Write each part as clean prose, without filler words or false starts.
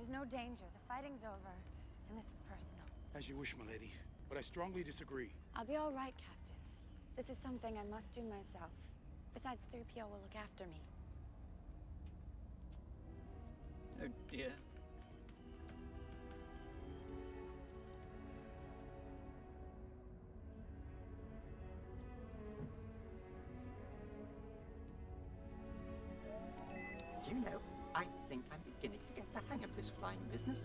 There's no danger. The fighting's over. And this is personal. As you wish, milady. But I strongly disagree. I'll be all right, Captain. This is something I must do myself. Besides, 3PO will look after me. Oh, dear. Do you know, I think I'm beginning to get the hang of this flying business.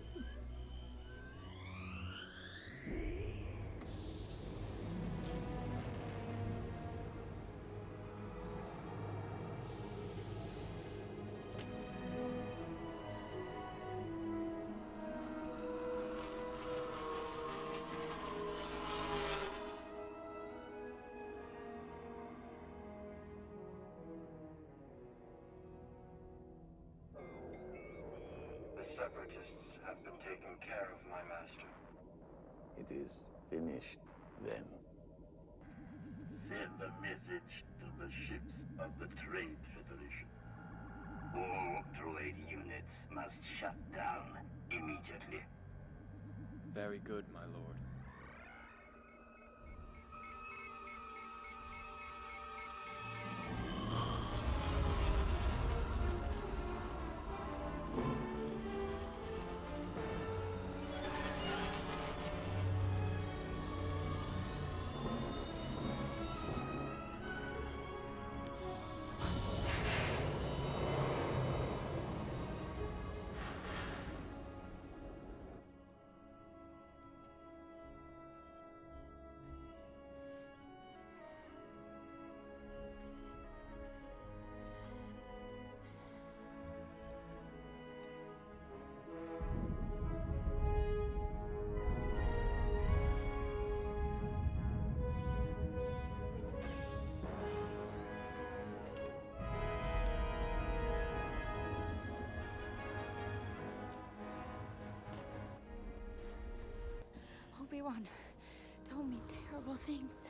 The Separatists have been taking care of my master. It is finished, then. Send a message to the ships of the Trade Federation. All droid units must shut down immediately. Very good, my lord. Obi-Wan told me terrible things.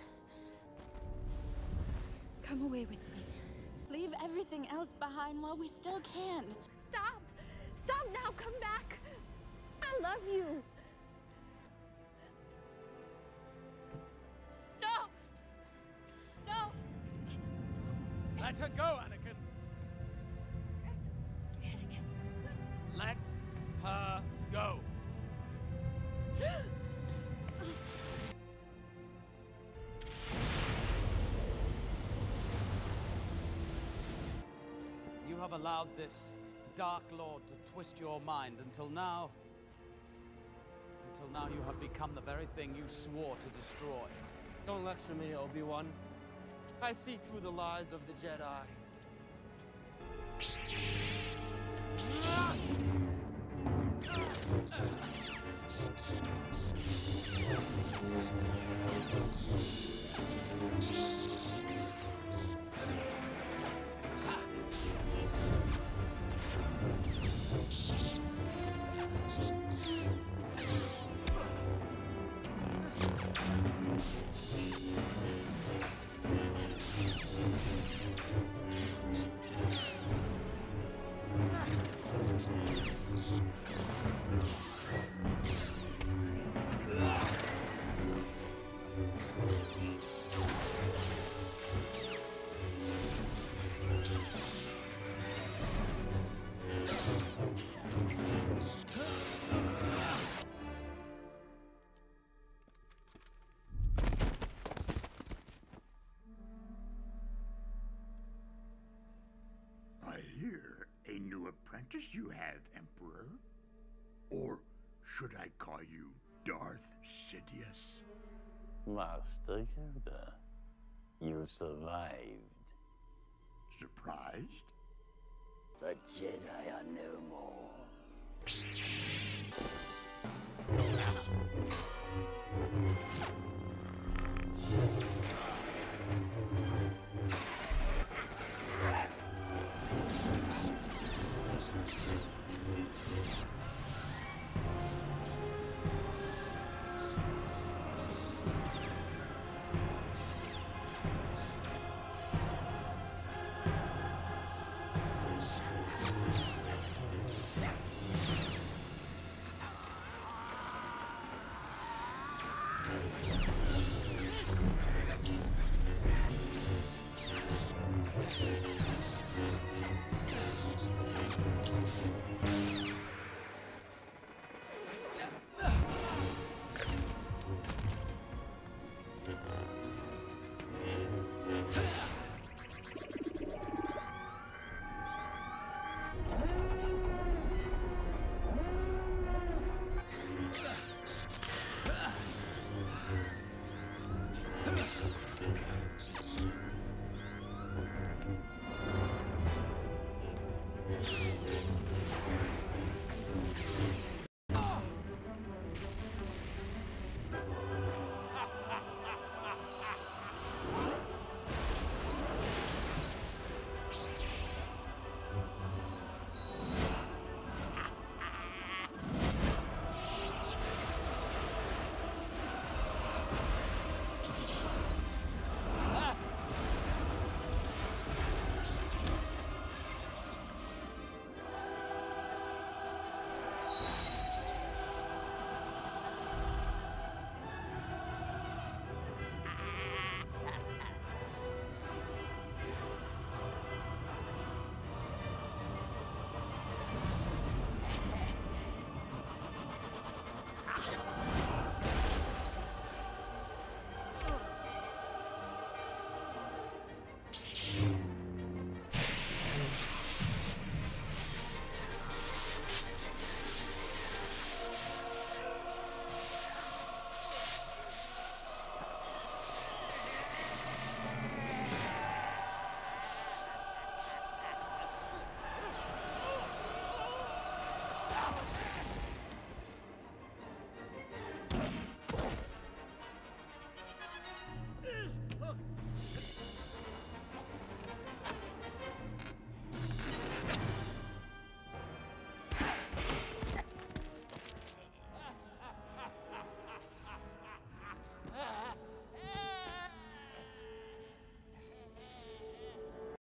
Come away with me. Leave everything else behind while we still can. Stop! Stop now! Come back! I love you! No! No! Let her go, Anakin! Anakin. Let her go! You have allowed this Dark Lord to twist your mind until now. Until now you have become the very thing you swore to destroy. Don't lecture me, Obi-Wan. I see through the lies of the Jedi. I hear a new apprentice you have, Emperor. Or should I call you Darth Sidious? Master Yoda, you survived. Surprised? The Jedi are no more.